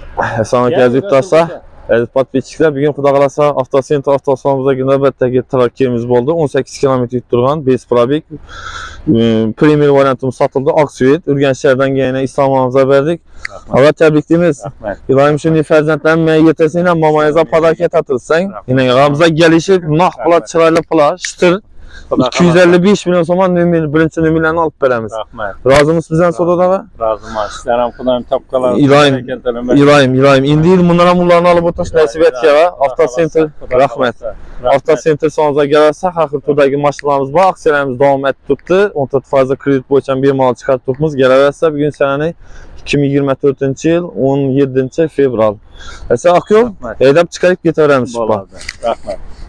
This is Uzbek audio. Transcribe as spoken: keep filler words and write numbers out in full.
Assalomu alaykum yurtdoshlar. Aziz podpischilar, bugun xudo xolasa Avtosentr avtosalonimizga navbatdagi traktorimiz bo'ldi. o'n sakkiz kilometr yurib turgan besh probeg Premier variantimiz sotildi. Oqsuvet, Urganch shahridan yana Islomobodga berdik. Avval tabriklaymiz. Iloyim shunday farzandlarim men yetasinglar, momoyingizga podarka tatilsang, yana g'amza kelishib, naq qilib chiroyli pula, shitir ikki yuz ellik besh million so'm birinchi nomerlarni olib beramiz. Rahmat. Rozimiz bizdan so'radi. Roziman. Sizlar ham topqalar. Iloyim, iloyim, iloyim. Endi bundan ham ularni olib o'tish nasib etgan va Avtosentr rahmat. Avtosentr sonimizga kelsa, har xil turdagi mashinalarimiz bor, aksiyalarimiz davom etib turibdi. o'n to'rt foiz kredit bo'yicha bemalol chiqarib turibmiz. Kelaversa, bugun sananing ikki ming yigirma to'rtinchi yil o'n yedinchi fevral. Esa aka, haydab chiqarib ketaveramiz. Bo'ladi. Rahmat.